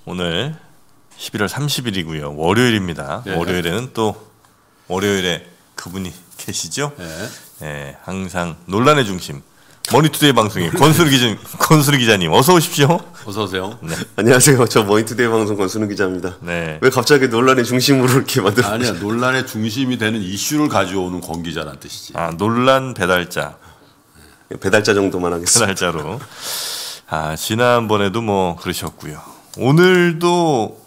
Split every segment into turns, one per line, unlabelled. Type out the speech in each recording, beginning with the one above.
오늘 11월 30일이고요. 월요일입니다.
네.
월요일에는 또 월요일에 그분이 계시죠?
네.
네, 항상 논란의 중심 머니투데이 방송의 권순우 기자님 어서 오십시오.
어서 오세요.
네.
안녕하세요. 저 머니투데이 방송 권순우 기자입니다.
네.
왜 갑자기 논란의 중심으로 이렇게 만들어?
아니야, 논란의 중심이 되는 이슈를 가져오는 권 기자란 뜻이지.
아, 논란 배달자.
배달자 정도만 하겠습니다.
배달자로. 아, 지난번에도 뭐 그러셨고요. 오늘도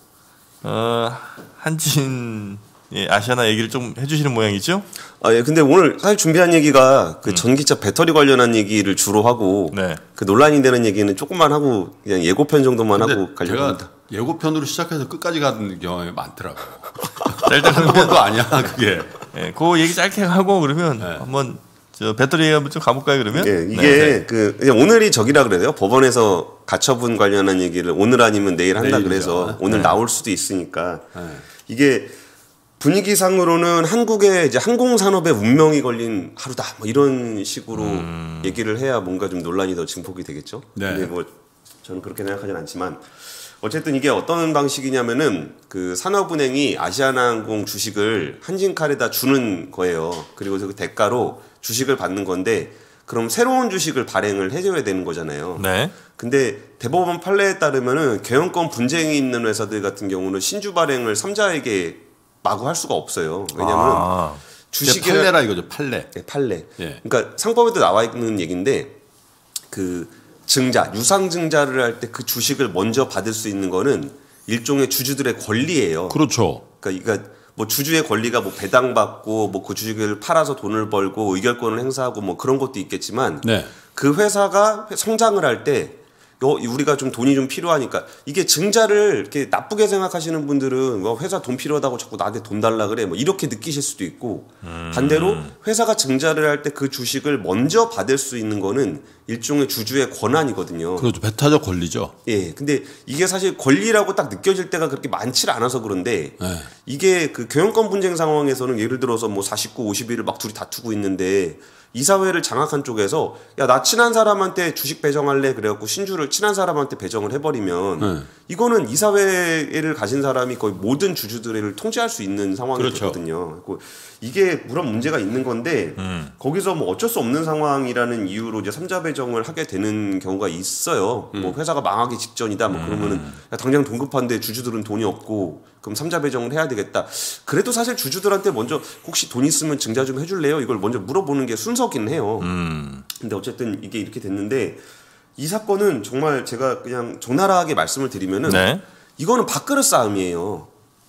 한진 아시아나 얘기를 좀 해주시는 모양이죠?
아, 예. 근데 오늘 사실 준비한 얘기가 그 전기차 배터리 관련한 얘기를 주로 하고
네.
그 논란이 되는 얘기는 조금만 하고 그냥 예고편 정도만 하고 가려고
제가
합니다.
예고편으로 시작해서 끝까지 가는 경험이 많더라고.
짧은
것도 아니야, 그게.
네, 그 얘기 짧게 하고 그러면
네.
한번 저 배터리 한번 좀 가볼까요 그러면?
예, 이게
네.
그 그냥 오늘이 저기라 그래요. 법원에서 가처분 관련한 얘기를 오늘 아니면 내일 한다
내일이죠.
그래서 오늘 나올 수도 있으니까
네.
이게 분위기상으로는 한국의 이제 항공산업의 운명이 걸린 하루다 뭐 이런 식으로 얘기를 해야 뭔가 좀 논란이 더 증폭이 되겠죠.
네.
근데 뭐 저는 그렇게 생각하진 않지만 어쨌든 이게 어떤 방식이냐면은 그 산업은행이 아시아나항공 주식을 한진칼에다 주는 거예요. 그리고서 그 대가로 주식을 받는 건데 그럼 새로운 주식을 발행을 해줘야 되는 거잖아요.
네.
근데 대법원 판례에 따르면은 경영권 분쟁이 있는 회사들 같은 경우는 신주 발행을 삼자에게 마구 할 수가 없어요. 왜냐하면 주식이
판례라 이거죠, 판례.
네, 판례.
예.
그러니까 상법에도 나와 있는 얘기인데 그 증자, 유상 증자를 할 때 그 주식을 먼저 받을 수 있는 거는 일종의 주주들의 권리예요.
그렇죠.
그러니까 뭐 주주의 권리가 뭐 배당받고 뭐 그 주식을 팔아서 돈을 벌고 의결권을 행사하고 뭐 그런 것도 있겠지만
네.
그 회사가 성장을 할 때 우리가 좀 돈이 좀 필요하니까 이게 증자를 이렇게 나쁘게 생각하시는 분들은 뭐 회사 돈 필요하다고 자꾸 나한테 돈 달라 그래 뭐 이렇게 느끼실 수도 있고 반대로 회사가 증자를 할 때 그 주식을 먼저 받을 수 있는 거는 일종의 주주의 권한이거든요.
그렇죠. 배타적 권리죠.
예. 근데 이게 사실 권리라고 딱 느껴질 때가 그렇게 많지 않아서 그런데
네.
이게 그 경영권 분쟁 상황에서는 예를 들어서 뭐 49, 51을 막 둘이 다투고 있는데 이사회를 장악한 쪽에서 야, 나 친한 사람한테 주식 배정할래 그래갖고 신주를 친한 사람한테 배정을 해버리면 이거는 이사회를 가진 사람이 거의 모든 주주들을 통제할 수 있는 상황이
그렇죠.
되거든요. 이게 물론 문제가 있는 건데 거기서 뭐 어쩔 수 없는 상황이라는 이유로 이제 삼자 배정을 하게 되는 경우가 있어요. 뭐 회사가 망하기 직전이다. 뭐 그러면은 야, 당장 돈 급한데 주주들은 돈이 없고 그럼 삼자 배정을 해야 되겠다. 그래도 사실 주주들한테 먼저 혹시 돈 있으면 증자 좀 해줄래요? 이걸 먼저 물어보는 게 순서긴 해요. 근데 어쨌든 이게 이렇게 됐는데 이 사건은 정말 제가 그냥 적나라하게 말씀을 드리면은
네.
이거는 밥그릇 싸움이에요.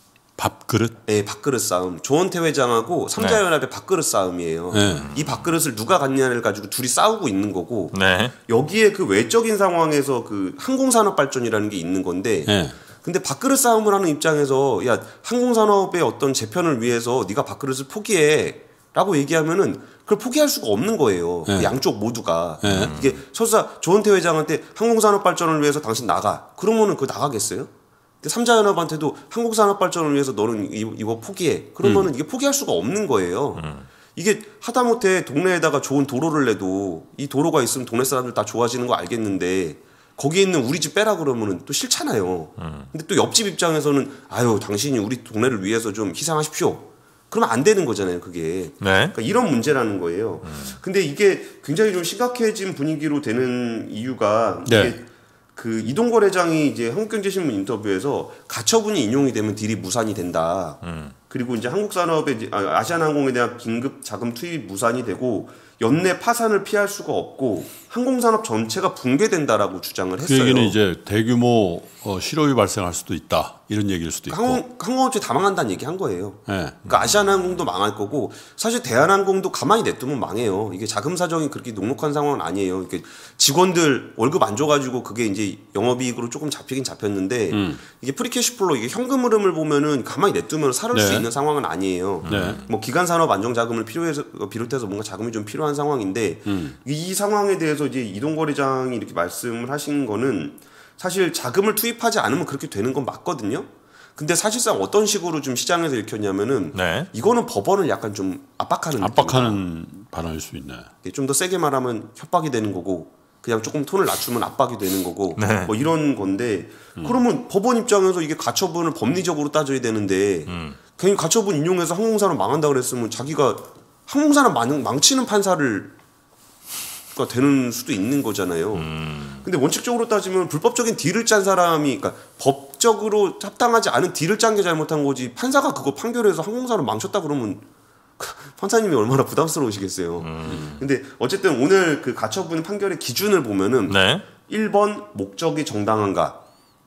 밥그릇?
네, 밥그릇 싸움. 조원태 회장하고 삼자연합의 밥그릇 싸움이에요.
네.
이 밥그릇을 누가 갖냐를 가지고 둘이 싸우고 있는 거고
네.
여기에 그 외적인 상황에서 그 항공산업발전이라는 게 있는 건데
네.
근데 밥그릇 싸움을 하는 입장에서 야 항공산업의 어떤 재편을 위해서 네가 밥그릇을 포기해 라고 얘기하면은 그걸 포기할 수가 없는 거예요. 그 양쪽 모두가. 이게 설사 조원태 회장한테 항공산업 발전을 위해서 당신 나가. 그러면은 그거 나가겠어요? 근데 삼자연합한테도 항공산업 발전을 위해서 너는 이거 포기해. 그러면은 이게 포기할 수가 없는 거예요. 이게 하다못해 동네에다가 좋은 도로를 내도 이 도로가 있으면 동네 사람들 다 좋아지는 거 알겠는데 거기에 있는 우리 집 빼라 그러면은 또 싫잖아요. 근데 또 옆집 입장에서는 아유 당신이 우리 동네를 위해서 좀 희생하십시오. 그러면 안 되는 거잖아요, 그게.
네.
그러니까 이런 문제라는 거예요. 근데 이게 굉장히 좀 심각해진 분위기로 되는 이유가 이게 그 이동걸 회장이 이제 한국경제신문 인터뷰에서 가처분이 인용이 되면 딜이 무산이 된다. 그리고 이제 한국산업의 이제 아시아나항공에 대한 긴급 자금 투입 무산이 되고 연내 파산을 피할 수가 없고 항공산업 전체가 붕괴된다라고 주장을 했어요.
그 얘기는 이제 대규모 실업이 발생할 수도 있다 이런 얘기일 수도 있고.
항공업체 다 망한다는 얘기 한 거예요.
네.
그러니까 아시아나항공도 망할 거고 사실 대한항공도 가만히 냅두면 망해요. 이게 자금 사정이 그렇게 녹록한 상황은 아니에요. 이렇게 직원들 월급 안 줘가지고 그게 이제 영업이익으로 조금 잡히긴 잡혔는데 이게 프리캐시플로 이게 현금 흐름을 보면은 가만히 냅두면 살을 수 있는 상황은 아니에요. 뭐 기간산업 안정자금을 비롯해서 뭔가 자금이 좀 필요한 상황인데 이 상황에 대해서 이제 이동걸 회장이 이렇게 말씀을 하신 거는 사실 자금을 투입하지 않으면 그렇게 되는 건 맞거든요. 근데 사실상 어떤 식으로 좀 시장에서 읽혔냐면은 이거는 법원을 약간 좀 압박하는
발언일 수 있네.
좀 더 세게 말하면 협박이 되는 거고 그냥 조금 톤을 낮추면 압박이 되는 거고
네.
뭐 이런 건데 그러면 법원 입장에서 이게 가처분을 법리적으로 따져야 되는데 괜히 가처분 인용해서 항공산업 망한다 그랬으면 자기가 항공산업 망치는 판사를 가 되는 수도 있는 거잖아요. 근데 원칙적으로 따지면 불법적인 딜을 짠 사람이 그러니까 법적으로 합당하지 않은 딜을 짠 게 잘못한 거지 판사가 그거 판결해서 항공산업 망쳤다 그러면 판사님이 얼마나 부담스러우시겠어요. 근데 어쨌든 오늘 그 가처분 판결의 기준을 보면은
네.
1번 목적이 정당한가.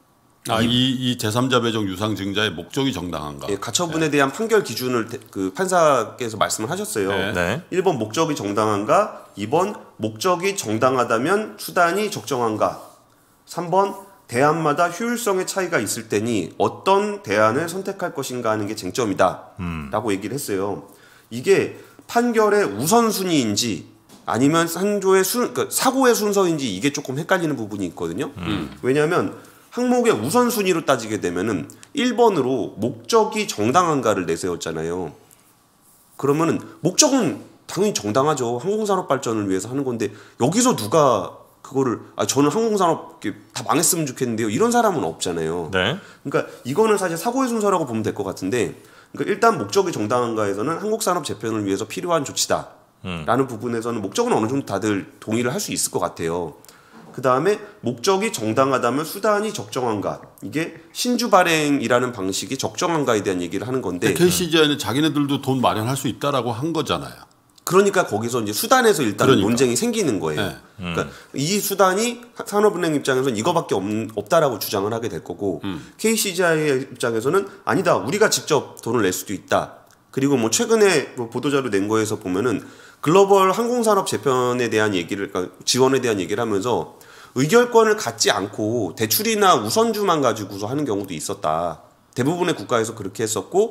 이 제3자 배정 유상 증자의 목적이 정당한가.
예, 가처분에 대한 판결 기준을 그 판사께서 말씀을 하셨어요.
네.
1번 목적이 정당한가, 2번 목적이 정당하다면 수단이 적정한가, 3번 대안마다 효율성의 차이가 있을 때니 어떤 대안을 선택할 것인가 하는 게 쟁점이다 라고 얘기를 했어요. 이게 판결의 우선순위인지 아니면 상조의 그러니까 사고의 순서인지 이게 조금 헷갈리는 부분이 있거든요. 왜냐하면 항목의 우선순위로 따지게 되면은 1번으로 목적이 정당한가를 내세웠잖아요. 그러면은 목적은 당연히 정당하죠. 항공산업 발전을 위해서 하는 건데 여기서 누가 그거를 저는 항공산업 다 망했으면 좋겠는데요. 이런 사람은 없잖아요.
네.
그러니까 이거는 사실 사고의 순서라고 보면 될 것 같은데 그러니까 일단 목적이 정당한가에서는 항공산업 재편을 위해서 필요한 조치다. 라는 부분에서는 목적은 어느 정도 다들 동의를 할 수 있을 것 같아요. 그 다음에 목적이 정당하다면 수단이 적정한가. 이게 신주 발행이라는 방식이 적정한가에 대한 얘기를 하는 건데
KCGI는 자기네들도 돈 마련할 수 있다라고 한 거잖아요.
그러니까 거기서 이제 수단에서 일단 논쟁이 생기는 거예요.
네.
그러니까 이 수단이 산업은행 입장에서는 이거밖에 없다라고 주장을 하게 될 거고 KCGI 입장에서는 아니다. 우리가 직접 돈을 낼 수도 있다. 그리고 뭐 최근에 뭐 보도자료 낸 거에서 보면은 글로벌 항공산업 재편에 대한 얘기를 그러니까 지원에 대한 얘기를 하면서 의결권을 갖지 않고 대출이나 우선주만 가지고서 하는 경우도 있었다. 대부분의 국가에서 그렇게 했었고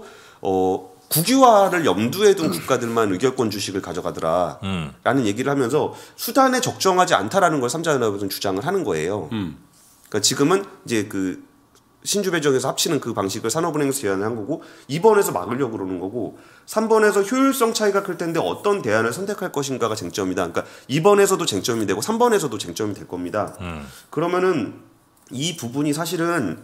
국유화를 염두에 둔 국가들만 의결권 주식을 가져가더라 라는 얘기를 하면서 수단에 적정하지 않다라는 걸 삼자연합에서는 주장을 하는 거예요. 그러니까 지금은 이제 그 신주 배정에서 합치는 그 방식을 산업은행에서 제안한 거고 2번에서 막으려고 그러는 거고 3번에서 효율성 차이가 클 텐데 어떤 대안을 선택할 것인가가 쟁점이다. 그러니까 2번에서도 쟁점이 되고 3번에서도 쟁점이 될 겁니다. 그러면은 이 부분이 사실은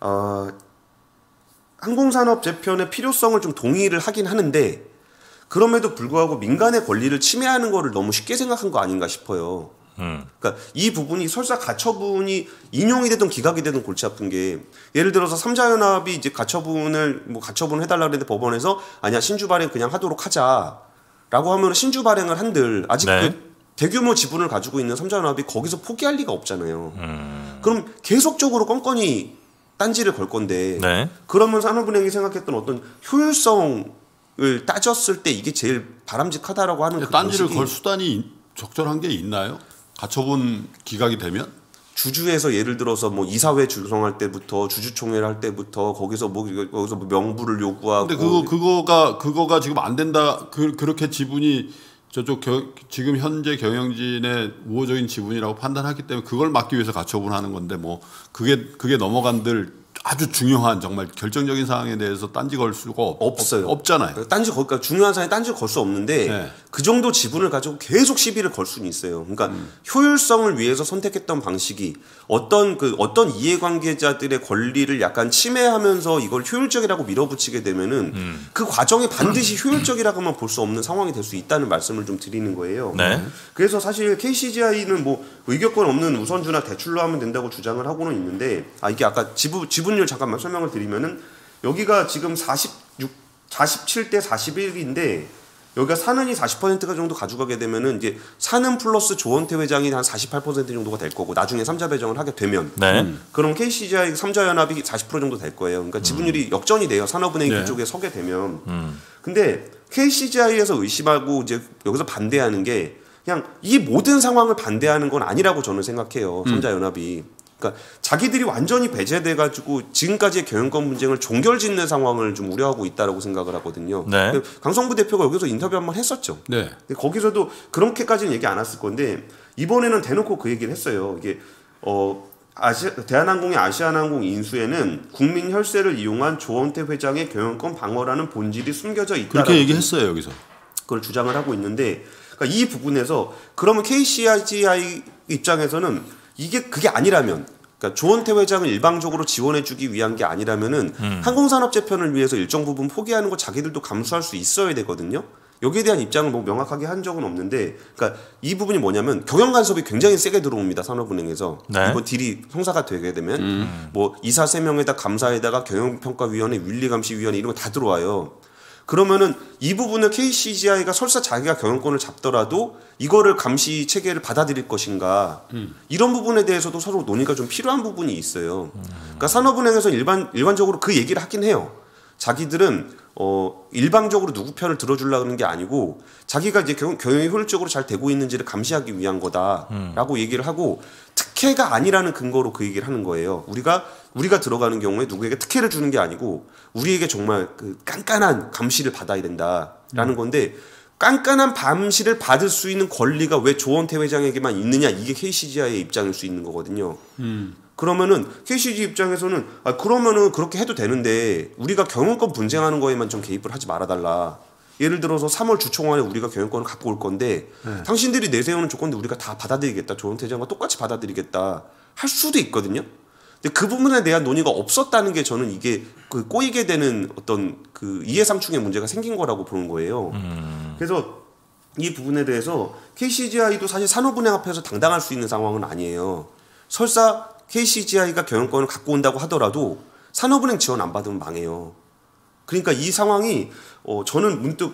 항공산업 재편의 필요성을 좀 동의를 하긴 하는데 그럼에도 불구하고 민간의 권리를 침해하는 거를 너무 쉽게 생각한 거 아닌가 싶어요. 그러니까 이 부분이 설사 가처분이 인용이 되든 기각이 되든 골치 아픈 게 예를 들어서 삼자연합이 이제 가처분을 해달라 그랬는데 법원에서 아니야 신주 발행 그냥 하도록 하자라고 하면 신주 발행을 한들 아직
네.
그 대규모 지분을 가지고 있는 삼자연합이 거기서 포기할 리가 없잖아요. 그럼 계속적으로 껌껌이 딴지를 걸 건데
네.
그러면 산업은행이 생각했던 어떤 효율성을 따졌을 때 이게 제일 바람직하다라고 하는 그
딴지를
방식이
걸 수단이 적절한 게 있나요? 가처분 기각이 되면?
주주에서 예를 들어서 뭐 이사회 구성할 때부터 주주총회를 할 때부터 거기서 뭐 명부를 요구하고
근데 그거가 지금 안 된다. 그렇게 지분이 저쪽 지금 현재 경영진의 우호적인 지분이라고 판단하기 때문에 그걸 막기 위해서 가처분하는 건데 뭐 그게 넘어간들 아주 중요한 정말 결정적인 사항에 대해서 딴지 걸 수가
없어요.
없잖아요.
딴지 그러니까 중요한 사항에 딴지를 걸 수 없는데
네.
그 정도 지분을 가지고 계속 시비를 걸 수는 있어요. 그러니까 효율성을 위해서 선택했던 방식이 어떤 이해관계자들의 권리를 약간 침해하면서 이걸 효율적이라고 밀어붙이게 되면은 그 과정이 반드시 효율적이라고만 볼 수 없는 상황이 될 수 있다는 말씀을 좀 드리는 거예요.
네.
그래서 사실 KCGI는 뭐 의결권 없는 우선주나 대출로 하면 된다고 주장을 하고는 있는데 이게 아까 지분율 잠깐만 설명을 드리면은 여기가 지금 47대 41인데 여기가 산은이 40%가 정도 가져가게 되면은 이제 산은 플러스 조원태 회장이 한 48% 정도가 될 거고 나중에 삼자 배정을 하게 되면
네.
그럼 KCGI 삼자연합이 40% 정도 될 거예요. 그러니까 지분율이 역전이 돼요. 산업은행이
네.
그쪽에 서게 되면. 근데 KCGI에서 의심하고 이제 여기서 반대하는 게 그냥 이 모든 상황을 반대하는 건 아니라고 저는 생각해요. 삼자연합이. 그러니까 자기들이 완전히 배제돼가지고 지금까지의 경영권 분쟁을 종결짓는 상황을 좀 우려하고 있다라고 생각을 하거든요.
네.
강성부 대표가 여기서 인터뷰 한번 했었죠.
네.
근데 거기서도 그렇게까지는 얘기 안 했을 건데 이번에는 대놓고 그 얘기를 했어요. 이게 대한항공의 아시아나항공 인수에는 국민 혈세를 이용한 조원태 회장의 경영권 방어라는 본질이 숨겨져 있다.
그렇게 얘기했어요 여기서.
그걸 주장을 하고 있는데 그러니까 이 부분에서 그러면 KCGI 입장에서는 그게 아니라면, 그러니까 조원태 회장을 일방적으로 지원해주기 위한 게 아니라면은 항공산업 재편을 위해서 일정 부분 포기하는 거 자기들도 감수할 수 있어야 되거든요. 여기에 대한 입장을 뭐 명확하게 한 적은 없는데, 그러니까 이 부분이 뭐냐면 경영 간섭이 굉장히 세게 들어옵니다. 산업은행에서.
네.
이번 딜이 성사가 되게 되면 뭐 이사 3명에다 감사에다가 경영평가위원회, 윤리감시위원회 이런 거 다 들어와요. 그러면은 이 부분을 KCGI가 설사 자기가 경영권을 잡더라도 이거를 감시 체계를 받아들일 것인가, 이런 부분에 대해서도 서로 논의가 좀 필요한 부분이 있어요. 그러니까 산업은행에서 일반적으로 그 얘기를 하긴 해요. 자기들은 일방적으로 누구 편을 들어주려는 게 아니고 자기가 이제 경영이 효율적으로 잘 되고 있는지를 감시하기 위한 거다라고 얘기를 하고, 특혜가 아니라는 근거로 그 얘기를 하는 거예요. 우리가 들어가는 경우에 누구에게 특혜를 주는 게 아니고 우리에게 정말 그 깐깐한 감시를 받아야 된다라는 건데, 깐깐한 감시를 받을 수 있는 권리가 왜 조원태 회장에게만 있느냐, 이게 KCGI의 입장일 수 있는 거거든요. 그러면은 KCG 입장에서는 그러면은 그렇게 해도 되는데 우리가 경영권 분쟁하는 거에만 좀 개입을 하지 말아달라. 예를 들어서 3월 주총안에 우리가 경영권을 갖고 올 건데 당신들이 내세우는 조건들 우리가 다 받아들이겠다. 조원태 회장과 똑같이 받아들이겠다 할 수도 있거든요. 근데 그 부분에 대한 논의가 없었다는 게 저는 이게 그 꼬이게 되는 어떤 그 이해상충의 문제가 생긴 거라고 보는 거예요. 그래서 이 부분에 대해서 KCGI도 사실 산업은행 앞에서 당당할 수 있는 상황은 아니에요. 설사 KCGI가 경영권을 갖고 온다고 하더라도 산업은행 지원 안 받으면 망해요. 그러니까 이 상황이 저는 문득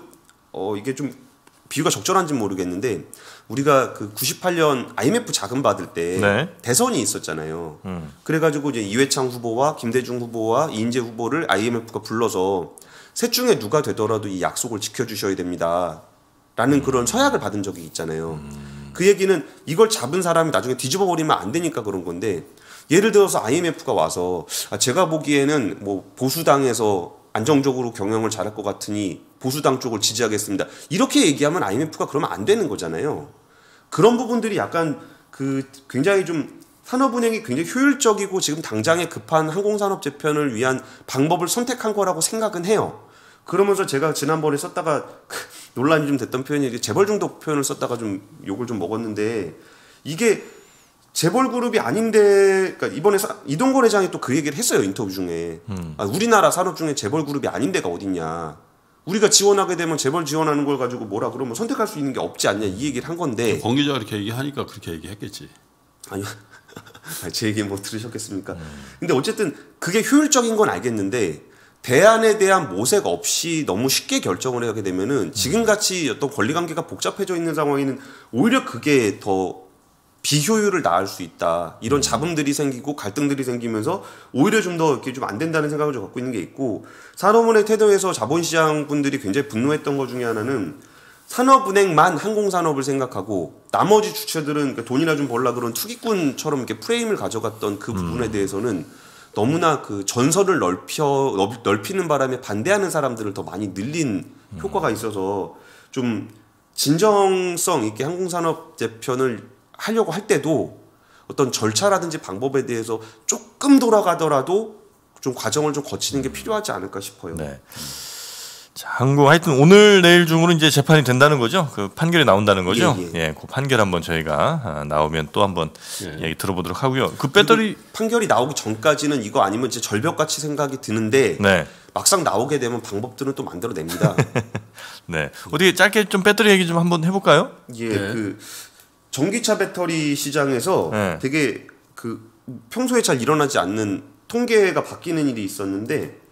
이게 좀 비유가 적절한지는 모르겠는데, 우리가 그 98년 IMF 자금 받을 때
네.
대선이 있었잖아요. 그래가지고 이제 이회창 후보와 김대중 후보와 이인재 후보를 IMF가 불러서 셋 중에 누가 되더라도 이 약속을 지켜주셔야 됩니다. 라는 그런 서약을 받은 적이 있잖아요. 그 얘기는 이걸 잡은 사람이 나중에 뒤집어 버리면 안 되니까 그런 건데, 예를 들어서 IMF가 와서 제가 보기에는 뭐 보수당에서 안정적으로 경영을 잘할 것 같으니 보수당 쪽을 지지하겠습니다. 이렇게 얘기하면 IMF가 그러면 안 되는 거잖아요. 그런 부분들이 약간 그 굉장히 좀 산업은행이 굉장히 효율적이고 지금 당장에 급한 항공산업 재편을 위한 방법을 선택한 거라고 생각은 해요. 그러면서 제가 지난번에 썼다가 논란이 좀 됐던 표현이 재벌 중독 표현을 썼다가 좀 욕을 좀 먹었는데, 이게 재벌 그룹이 아닌데, 그러니까 이번에 이동걸 회장이 또 그 얘기를 했어요, 인터뷰 중에. 우리나라 산업 중에 재벌 그룹이 아닌 데가 어딨냐. 우리가 지원하게 되면 재벌 지원하는 걸 가지고 뭐라 그러면 선택할 수 있는 게 없지 않냐, 이 얘기를 한 건데.
권 기자가 그렇게 얘기하니까 그렇게 얘기했겠지.
아니요. 제 얘기 뭐 들으셨겠습니까? 근데 어쨌든 그게 효율적인 건 알겠는데, 대안에 대한 모색 없이 너무 쉽게 결정을 하게 되면은 지금같이 어떤 권리관계가 복잡해져 있는 상황에는 오히려 그게 더 비효율을 낳을 수 있다. 이런 잡음들이 생기고 갈등들이 생기면서 오히려 좀 더 이렇게 좀 안 된다는 생각을 좀 갖고 있는 게 있고, 산업은행 태도에서 자본시장 분들이 굉장히 분노했던 것 중에 하나는 산업은행만 항공산업을 생각하고 나머지 주체들은 그러니까 돈이나 좀 벌라 그런 투기꾼처럼 이렇게 프레임을 가져갔던 그 부분에 대해서는 너무나 그 전선을 넓히는 바람에 반대하는 사람들을 더 많이 늘린 효과가 있어서 좀 진정성 있게 항공산업 재편을 하려고 할 때도 어떤 절차라든지 방법에 대해서 조금 돌아가더라도 좀 과정을 좀 거치는 게 필요하지 않을까 싶어요.
네. 자, 하여튼 오늘 내일 중으로 이제 재판이 된다는 거죠. 그 판결이 나온다는 거죠. 예, 그 판결 한번 저희가 나오면 또 한번 이야기 들어보도록 하고요. 그 배터리
판결이 나오기 전까지는 이거 아니면 이제 절벽같이 생각이 드는데
네.
막상 나오게 되면 방법들은 또 만들어냅니다.
네. 어떻게 짧게 좀 배터리 얘기 좀 한번 해볼까요?
예, 그 전기차 배터리 시장에서 되게 그 평소에 잘 일어나지 않는 통계가 바뀌는 일이 있었는데,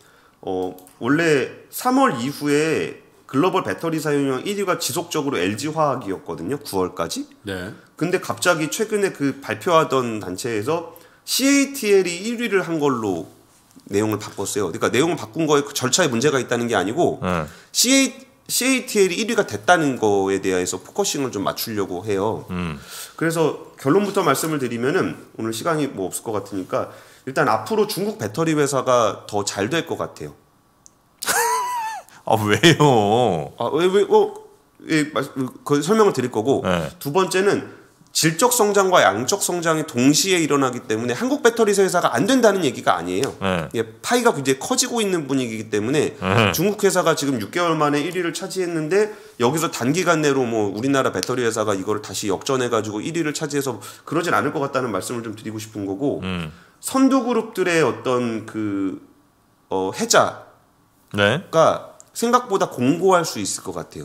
원래 3월 이후에 글로벌 배터리 사용량 1위가 지속적으로 LG화학이었거든요. 9월까지.
네.
근데 갑자기 최근에 그 발표하던 단체에서 CATL이 1위를 한 걸로 내용을 바꿨어요. 그러니까 내용을 바꾼 거에 그 절차에 문제가 있다는 게 아니고 CATL이 1위가 됐다는 거에 대해서 포커싱을 좀 맞추려고 해요. 그래서 결론부터 말씀을 드리면은 오늘 시간이 뭐 없을 것 같으니까 일단 앞으로 중국 배터리 회사가 더 잘 될 것 같아요.
아 왜요?
그 설명을 드릴 거고, 두 번째는 질적 성장과 양적 성장이 동시에 일어나기 때문에 한국 배터리 회사가 안 된다는 얘기가 아니에요. 예, 파이가 굉장히 커지고 있는 분위기이기 때문에 중국 회사가 지금 6개월 만에 1위를 차지했는데 여기서 단기간 내로 뭐 우리나라 배터리 회사가 이거를 다시 역전해가지고 1위를 차지해서 그러진 않을 것 같다는 말씀을 좀 드리고 싶은 거고 선두그룹들의 어떤 그 해자가 생각보다 공고할 수 있을 것 같아요.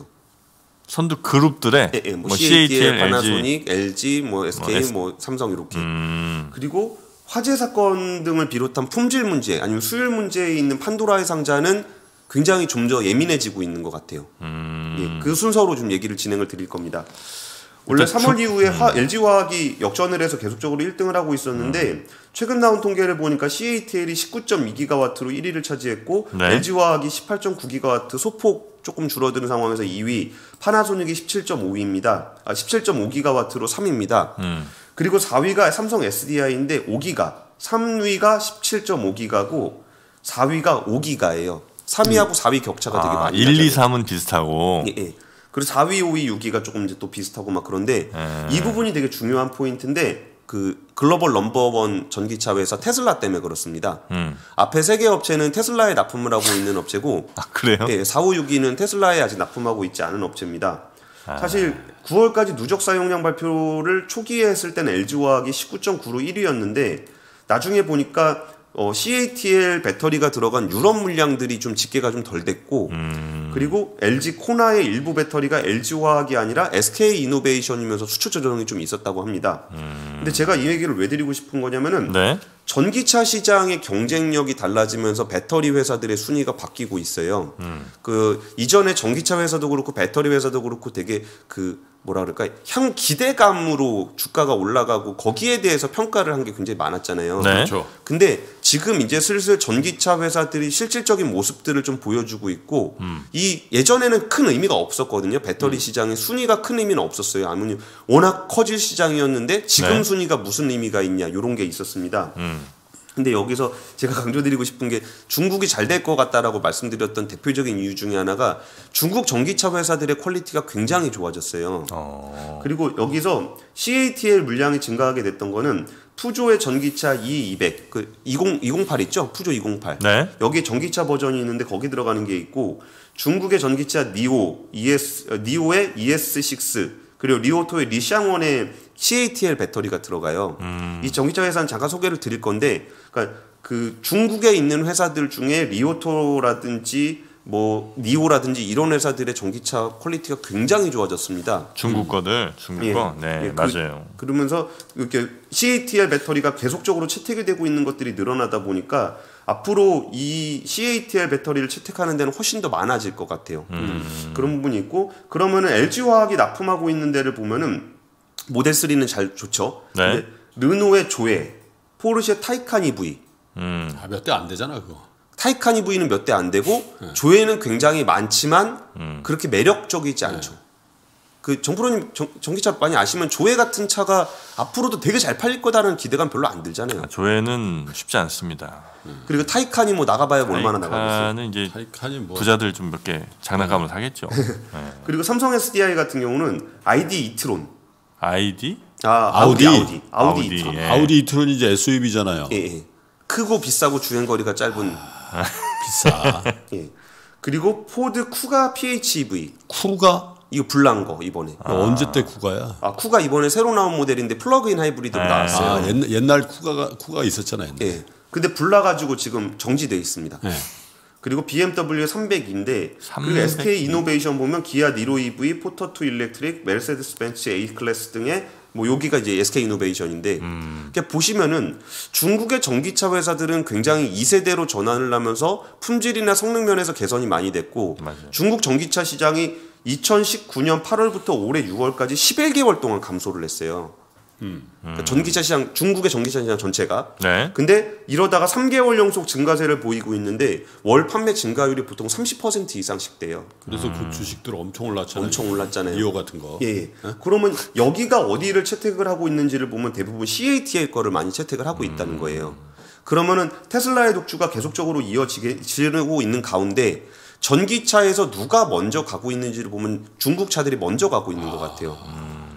선두 그룹들의
뭐 CATL, 파나소닉, LG, 뭐 SK, 뭐 삼성 이렇게. 그리고 화재 사건 등을 비롯한 품질 문제 아니면 수율 문제에 있는 판도라의 상자는 굉장히 좀 더 예민해지고 있는 것 같아요. 예, 그 순서로 좀 얘기를 진행을 드릴 겁니다. 원래 3월 이후에 LG화학이 역전을 해서 계속적으로 1등을 하고 있었는데 최근 나온 통계를 보니까 CATL이 19.2GW로 1위를 차지했고 LG화학이 18.9GW 소폭 조금 줄어드는 상황에서 2위, 파나소닉이 17.5위입니다. 17.5GW로 3위입니다. 그리고 4위가 삼성 SDI인데 5기가, 3위가 17.5기가고 4위가 5기가예요. 3위하고 4위 격차가 되게 많이
1, 2, 3은 비슷하고.
예. 그리고 4위, 5위, 6위가 조금 이제 또 비슷하고 막 그런데 이 부분이 되게 중요한 포인트인데 그 글로벌 넘버원 전기차 회사 테슬라 때문에 그렇습니다. 앞에 3개 업체는 테슬라에 납품을 하고 있는 업체고
그래요?
예, 4, 5, 6위는 테슬라에 아직 납품하고 있지 않은 업체입니다. 사실 9월까지 누적 사용량 발표를 초기에 했을 때는 LG화학이 19.9로 1위였는데 나중에 보니까 CATL 배터리가 들어간 유럽 물량들이 좀 집계가 좀 덜 됐고 그리고 LG 코나의 일부 배터리가 LG화학이 아니라 SK이노베이션이면서 수출 조정이 좀 있었다고 합니다. 근데 제가 이 얘기를 왜 드리고 싶은 거냐면은 전기차 시장의 경쟁력이 달라지면서 배터리 회사들의 순위가 바뀌고 있어요. 그 이전에 전기차 회사도 그렇고 배터리 회사도 그렇고 되게 그 뭐라 그럴까 기대감으로 주가가 올라가고 거기에 대해서 평가를 한 게 굉장히 많았잖아요.
그렇죠.
근데 지금 이제 슬슬 전기차 회사들이 실질적인 모습들을 좀 보여주고 있고 이 예전에는 큰 의미가 없었거든요. 배터리 시장의 순위가 큰 의미는 없었어요. 아무튼 워낙 커질 시장이었는데 지금 순위가 무슨 의미가 있냐 이런 게 있었습니다. 근데 여기서 제가 강조드리고 싶은 게 중국이 잘 될 것 같다라고 말씀드렸던 대표적인 이유 중에 하나가 중국 전기차 회사들의 퀄리티가 굉장히 좋아졌어요. 그리고 여기서 CATL 물량이 증가하게 됐던 거는 푸조의 전기차 E200, 그 208 있죠? 푸조 208. 여기 전기차 버전이 있는데 거기 들어가는 게 있고 중국의 전기차 니오의 ES6 그리고 리오토의 리샹원의 CATL 배터리가 들어가요. 이 전기차 회사는 잠깐 소개를 드릴 건데, 그러니까 그 중국에 있는 회사들 중에 리오토라든지 뭐 니오라든지 이런 회사들의 전기차 퀄리티가 굉장히 좋아졌습니다.
중국 거들, 중국 거, 맞아요.
그러면서 이렇게 CATL 배터리가 계속적으로 채택이 되고 있는 것들이 늘어나다 보니까 앞으로 이 CATL 배터리를 채택하는 데는 훨씬 더 많아질 것 같아요. 그런 부분이 있고 그러면은 LG화학이 납품하고 있는 데를 보면은 모델 3는 잘 좋죠. 근데 르노의 조에, 포르쉐 타이칸 EV.
몇 대 안 되잖아 그거.
타이칸 EV는 몇 대 안 되고 조에는 굉장히 많지만 그렇게 매력적이지 않죠. 그 정프로님 전기차 많이 아시면 조에 같은 차가 앞으로도 되게 잘 팔릴 거다라는 기대감 별로 안 들잖아요.
조에는 쉽지 않습니다.
그리고 타이칸이 뭐 나가봐야 얼마나 나가겠어요.
타이칸은 이제 부자들 좀 몇 개 장난감을 사겠죠.
그리고 삼성 SDI 같은 경우는 ID 이트론.
아우디
이트론이 이제 SUV잖아요.
예. 크고 비싸고 주행거리가 짧은
비싸.
예. 그리고 포드 쿠가 PHEV.
쿠가?
이거 불난 거 이번에.
언제 때 쿠가야?
쿠가 이번에 새로 나온 모델인데 플러그인 하이브리드로 나왔어요.
옛날 쿠가가 있었잖아요.
예. 근데 불나가지고 지금 정지돼 있습니다. 그리고 BMW 300인데 그리고 SK 이노베이션 보면 기아 니로 EV, 포터2 일렉트릭, 메르세데스 벤츠 A 클래스 등의 뭐 여기가 이제 SK 이노베이션인데 보시면은 중국의 전기차 회사들은 굉장히 2세대로 전환을 하면서 품질이나 성능 면에서 개선이 많이 됐고 중국 전기차 시장이 2019년 8월부터 올해 6월까지 11개월 동안 감소를 했어요. 그러니까 전기차 시장, 중국의 전기차 시장 전체가. 근데 이러다가 3개월 연속 증가세를 보이고 있는데 월 판매 증가율이 보통 30% 이상씩 돼요.
그래서 그 주식들 엄청 올랐잖아요.
엄청 올랐잖아요.
리오 같은 거.
예. 그러면 여기가 어디를 채택을 하고 있는지를 보면 대부분 CATL 거를 많이 채택을 하고 있다는 거예요. 그러면은 테슬라의 독주가 계속적으로 이어지고 있는 가운데 전기차에서 누가 먼저 가고 있는지를 보면 중국 차들이 먼저 가고 있는 것 같아요.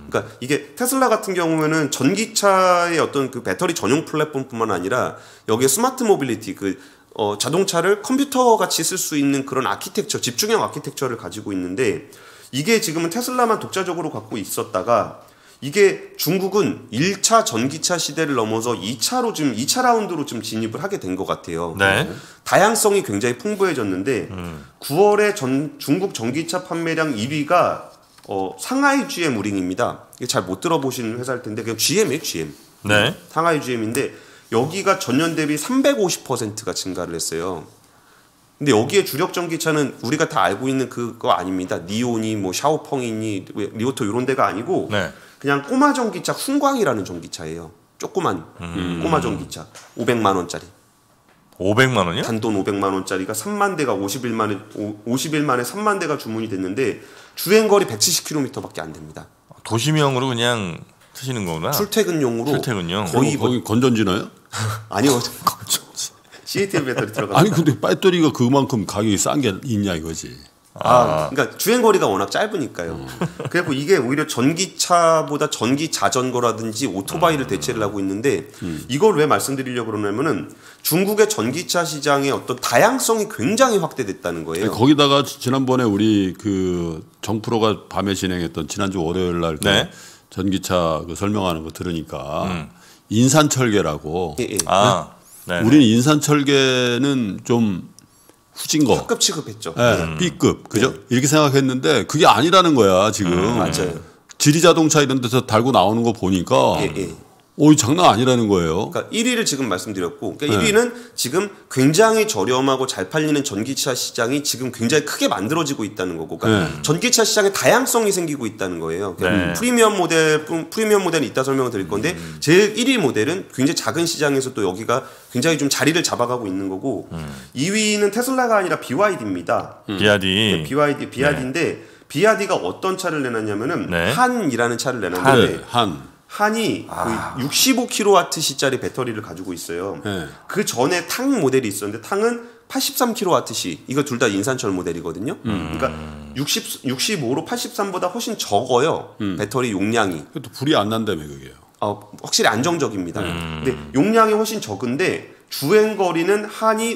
그러니까 이게 테슬라 같은 경우에는 전기차의 어떤 그 배터리 전용 플랫폼뿐만 아니라 여기에 스마트 모빌리티 자동차를 컴퓨터 같이 쓸 수 있는 그런 아키텍처, 집중형 아키텍처를 가지고 있는데 이게 지금은 테슬라만 독자적으로 갖고 있었다가 이게 중국은 1차 전기차 시대를 넘어서 2차 라운드로 좀 진입을 하게 된 것 같아요.
네.
다양성이 굉장히 풍부해졌는데 9월에 중국 전기차 판매량 1위가 상하이 GM 우링입니다. 이게 잘 못 들어보신 회사일 텐데 그냥 GM이에요, GM.
네.
상하이 GM인데 여기가 전년 대비 350%가 증가를 했어요. 근데 여기에 주력 전기차는 우리가 다 알고 있는 그거 아닙니다. 니온이 뭐 샤오펑이니 리오토 이런 데가 아니고
네.
그냥 꼬마 전기차 훈광이라는 전기차예요. 조그만 꼬마 전기차 500만 원짜리.
500만 원이요?
단돈 500만 원짜리가 3만 대가 50일 만에 3만 대가 주문이 됐는데 주행거리 170km밖에 안 됩니다.
도심형으로 그냥 쓰시는 거구나.
출퇴근용으로.
출퇴근용.
거의 거기 건전지나요?
아니요. CATL 배터리 들어가.
아니 근데 배터리가 그만큼 가격이 싼 게 있냐 이거지.
그러니까 주행거리가 워낙 짧으니까요. 그래서 이게 오히려 전기차보다 전기 자전거라든지 오토바이를 대체를 하고 있는데 이걸 왜 말씀드리려고 그러냐면은 중국의 전기차 시장의 어떤 다양성이 굉장히 확대됐다는 거예요.
거기다가 지난번에 우리 그 정프로가 밤에 진행했던 지난주 월요일 날
네.
전기차 그 설명하는 거 들으니까 인산철계라고.
예.
네.
우리는 인산철계는 좀 후진 거.
B급 취급했죠.
네, B급. 그죠? 이렇게 생각했는데 그게 아니라는 거야, 지금.
맞아요.
지리자동차 이런 데서 달고 나오는 거 보니까 오, 장난 아니라는 거예요.
그러니까 1위를 지금 말씀드렸고, 그러니까 1위는 지금 굉장히 저렴하고 잘 팔리는 전기차 시장이 지금 굉장히 크게 만들어지고 있다는 거고, 그러니까 전기차 시장에 다양성이 생기고 있다는 거예요. 그러니까 프리미엄 모델은 이따 설명을 드릴 건데, 제일 1위 모델은 굉장히 작은 시장에서 또 여기가 굉장히 좀 자리를 잡아가고 있는 거고, 2위는 테슬라가 아니라 BYD입니다.
BYD.
BYD인데 BYD가 어떤 차를 내놨냐면은 한이라는 차를 내놨는데 한이 그 65kWh짜리 배터리를 가지고 있어요. 그 전에 탕 모델이 있었는데 탕은 83kWh. 이거 둘 다 인산철 모델이거든요. 그러니까 65로 83보다 훨씬 적어요. 배터리 용량이.
또 불이 안 난다며 그게요.
확실히 안정적입니다. 근데 용량이 훨씬 적은데 주행 거리는 한이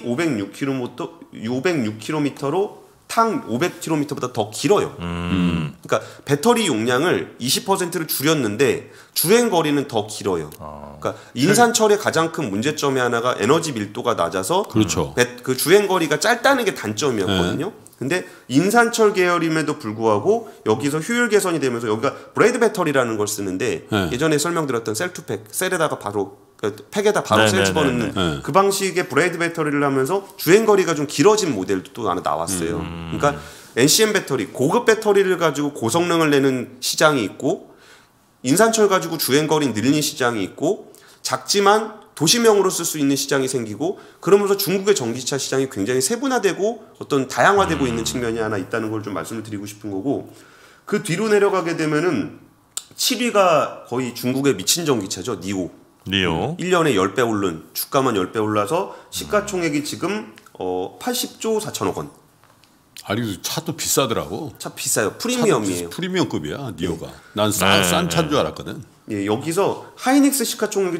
506km로 탕 500km보다 더 길어요. 그러니까 배터리 용량을 20%를 줄였는데 주행 거리는 더 길어요. 그러니까 인산철의 가장 큰 문제점이 하나가 에너지 밀도가 낮아서
그렇죠.
그 주행 거리가 짧다는 게 단점이었거든요. 근데 인산철 계열임에도 불구하고 여기서 효율 개선이 되면서 여기가 브레이드 배터리라는 걸 쓰는데 예전에 설명드렸던 셀투팩 셀에다가 바로 팩에다 바로 셀 집어넣는 그 방식의 브레이드 배터리를 하면서 주행거리가 좀 길어진 모델도 또 하나 나왔어요. 그러니까 NCM 배터리, 고급 배터리를 가지고 고성능을 내는 시장이 있고 인산철 가지고 주행거리 늘리는 시장이 있고 작지만 도시명으로 쓸 수 있는 시장이 생기고 그러면서 중국의 전기차 시장이 굉장히 세분화되고 어떤 다양화되고 있는 측면이 하나 있다는 걸 좀 말씀을 드리고 싶은 거고 그 뒤로 내려가게 되면은 7위가 거의 중국의 미친 전기차죠. 니오. 1년에 10배 오른 주가만 10배 올라서 시가총액이 지금 80조 4천억 원.
아니 차도 비싸더라고.
차 비싸요. 프리미엄이에요.
프리미엄급이야 니오가. 난 싼 차인 줄 알았거든.
예, 여기서 하이닉스 시가총액이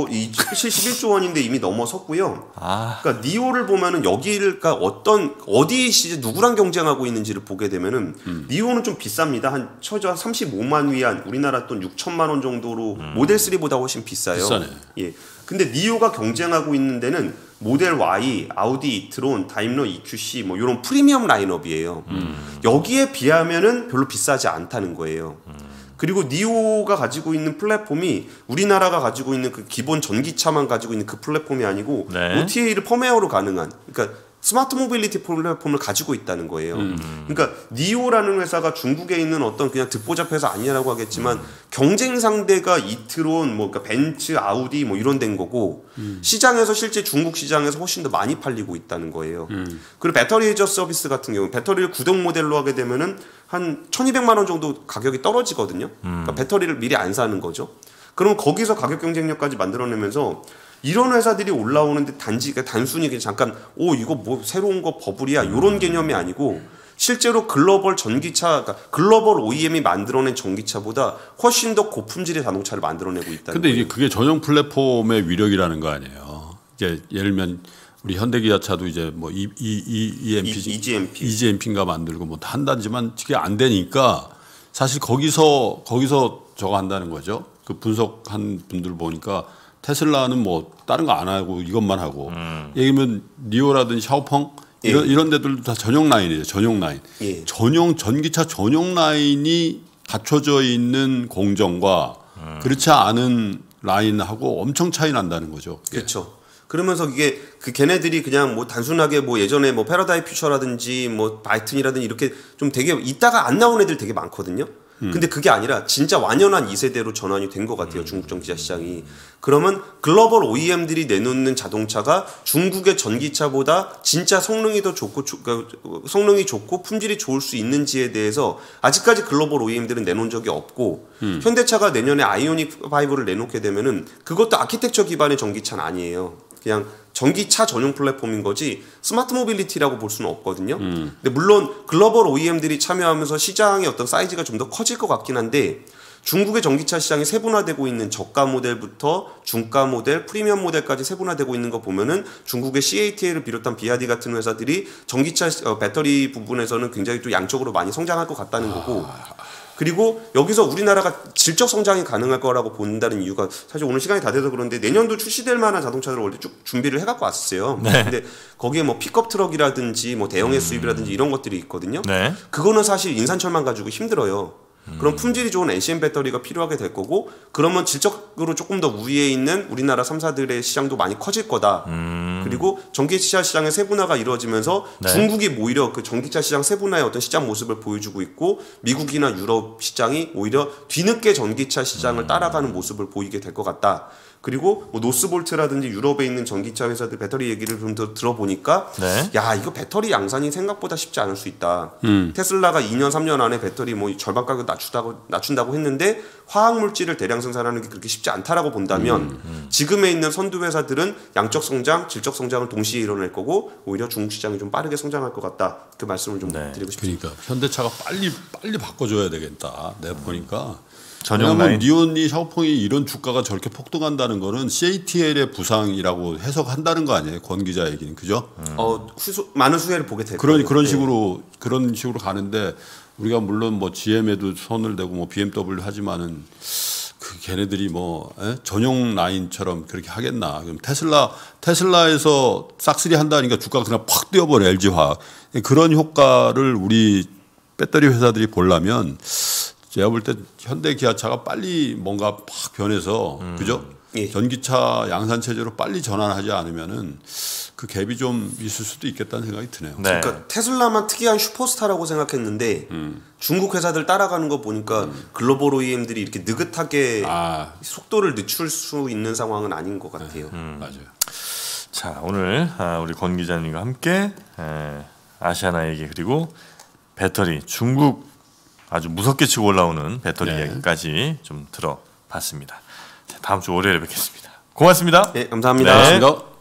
71조 원인데 이미 넘어섰고요. 그러니까 니오를 보면은 여기가 어디 시즌 누구랑 경쟁하고 있는지를 보게 되면은 니오는 좀 비쌉니다. 한 최저 35만 위안 우리나라 돈 6천만 원 정도로 모델 3보다 훨씬 비싸요.
비싸네.
예. 근데 니오가 경쟁하고 있는 데는 모델 Y, 아우디 이트론, 다임러 EQC 뭐 이런 프리미엄 라인업이에요. 여기에 비하면은 별로 비싸지 않다는 거예요. 그리고 니오가 가지고 있는 플랫폼이 우리나라가 가지고 있는 그 기본 전기차만 가지고 있는 그 플랫폼이 아니고 OTA를 펌웨어로 가능한 그러니까 스마트 모빌리티 플랫폼을 가지고 있다는 거예요. 그러니까 니오라는 회사가 중국에 있는 어떤 그냥 듣보잡 회사 아니라고 하겠지만 경쟁 상대가 이트론, 뭐 그러니까 벤츠, 아우디 뭐 이런 된 거고 시장에서 실제 중국 시장에서 훨씬 더 많이 팔리고 있다는 거예요. 그리고 배터리 해저 서비스 같은 경우 배터리를 구동 모델로 하게 되면은 한 1,200만 원 정도 가격이 떨어지거든요. 그러니까 배터리를 미리 안 사는 거죠. 그럼 거기서 가격 경쟁력까지 만들어내면서 이런 회사들이 올라오는데 단순히 그냥 잠깐 이거 뭐 새로운 거 버블이야 이런 개념이 아니고 실제로 글로벌 전기차, 그러니까 글로벌 OEM이 만들어낸 전기차보다 훨씬 더 고품질의 자동차를 만들어내고 있다.
근데 이게 그게 전용 플랫폼의 위력이라는 거 아니에요. 이제 예를 들면 우리 현대기아차도 이제 뭐 EGMP인가 만들고 뭐 한다지만 그게 안 되니까 사실 거기서 저거 한다는 거죠. 그 분석한 분들 보니까 테슬라는 뭐 다른 거 안 하고 이것만 하고 예를 들면 니오라든지 샤오펑 이런 데들도 다 전용 라인이에요. 전용 라인.
예.
전기차 전용 라인이 갖춰져 있는 공정과 그렇지 않은 라인하고 엄청 차이 난다는 거죠.
그렇죠. 그러면서 이게 그 걔네들이 그냥 뭐 단순하게 뭐 예전에 뭐 패러다이 퓨처라든지 뭐 바이튼이라든지 이렇게 좀 되게 있다가 안 나온 애들 되게 많거든요. 근데 그게 아니라 진짜 완연한 2세대로 전환이 된 것 같아요. 중국 전기차 시장이. 그러면 글로벌 OEM들이 내놓는 자동차가 중국의 전기차보다 진짜 성능이 더 좋고 성능이 좋고 품질이 좋을 수 있는지에 대해서 아직까지 글로벌 OEM들은 내놓은 적이 없고 현대차가 내년에 아이오닉 5를 내놓게 되면은 그것도 아키텍처 기반의 전기차는 아니에요. 그냥 전기차 전용 플랫폼인 거지 스마트 모빌리티라고 볼 수는 없거든요. 근데 물론 글로벌 OEM들이 참여하면서 시장의 어떤 사이즈가 좀 더 커질 것 같긴 한데 중국의 전기차 시장이 세분화되고 있는 저가 모델부터 중가 모델, 프리미엄 모델까지 세분화되고 있는 거 보면은 중국의 CATL을 비롯한 비아디 같은 회사들이 전기차 배터리 부분에서는 굉장히 또 양적으로 많이 성장할 것 같다는 거고 그리고 여기서 우리나라가 질적 성장이 가능할 거라고 본다는 이유가 사실 오늘 시간이 다 돼서 그런데 내년도 출시될 만한 자동차들을 원래 쭉 준비를 해갖고 왔었어요.
네.
근데 거기에 뭐 픽업 트럭이라든지 뭐 대형 SUV라든지 이런 것들이 있거든요.
네.
그거는 사실 인산철만 가지고 힘들어요. 그럼 품질이 좋은 NCM 배터리가 필요하게 될 거고 그러면 질적으로 조금 더 우위에 있는 우리나라 3사들의 시장도 많이 커질 거다. 그리고 전기차 시장의 세분화가 이루어지면서
네.
중국이 오히려 그 전기차 시장 세분화의 어떤 시장 모습을 보여주고 있고 미국이나 유럽 시장이 오히려 뒤늦게 전기차 시장을 따라가는 모습을 보이게 될 것 같다. 그리고 뭐 노스볼트라든지 유럽에 있는 전기차 회사들 배터리 얘기를 좀 더 들어보니까
네.
야 이거 배터리 양산이 생각보다 쉽지 않을 수 있다. 테슬라가 2년 3년 안에 배터리 뭐 절반 가격 낮춘다고 했는데 화학 물질을 대량 생산하는 게 그렇게 쉽지 않다라고 본다면 지금에 있는 선두 회사들은 양적 성장, 질적 성장을 동시에 이뤄낼 거고 오히려 중국 시장이 좀 빠르게 성장할 것 같다. 그 말씀을 좀 드리고 싶습니다.
그러니까 현대차가 빨리 바꿔줘야 되겠다. 내가 보니까.
전용 라인.
니온이 샤오펑이 이런 주가가 저렇게 폭등한다는 거는 CATL의 부상이라고 해석한다는 거 아니에요? 권 기자 얘기는 그죠?
많은 수혜를 보게 될 거예요.
그런 식으로 가는데 우리가 물론 뭐 GM에도 손을 대고 뭐 BMW 하지만은 그 걔네들이 뭐 전용 라인처럼 그렇게 하겠나? 그럼 테슬라에서 싹쓸이 한다니까 주가가 그냥 팍 뛰어버려 LG화학. 그런 효과를 우리 배터리 회사들이 보려면. 제가 볼 때 현대 기아차가 빨리 뭔가 팍 변해서 그죠?
예.
전기차 양산 체제로 빨리 전환하지 않으면은 그 갭이 좀 있을 수도 있겠다는 생각이 드네요.
네.
그러니까 테슬라만 특이한 슈퍼스타라고 생각했는데 중국 회사들 따라가는 거 보니까 글로벌 OEM들이 이렇게 느긋하게 속도를 늦출 수 있는 상황은 아닌 것 같아요.
맞아요.
자 오늘 우리 권 기자님과 함께 아시아나 얘기 그리고 배터리 중국 아주 무섭게 치고 올라오는 배터리 이야기까지 좀 들어봤습니다. 자, 다음 주 월요일에 뵙겠습니다. 고맙습니다.
네, 감사합니다.
네.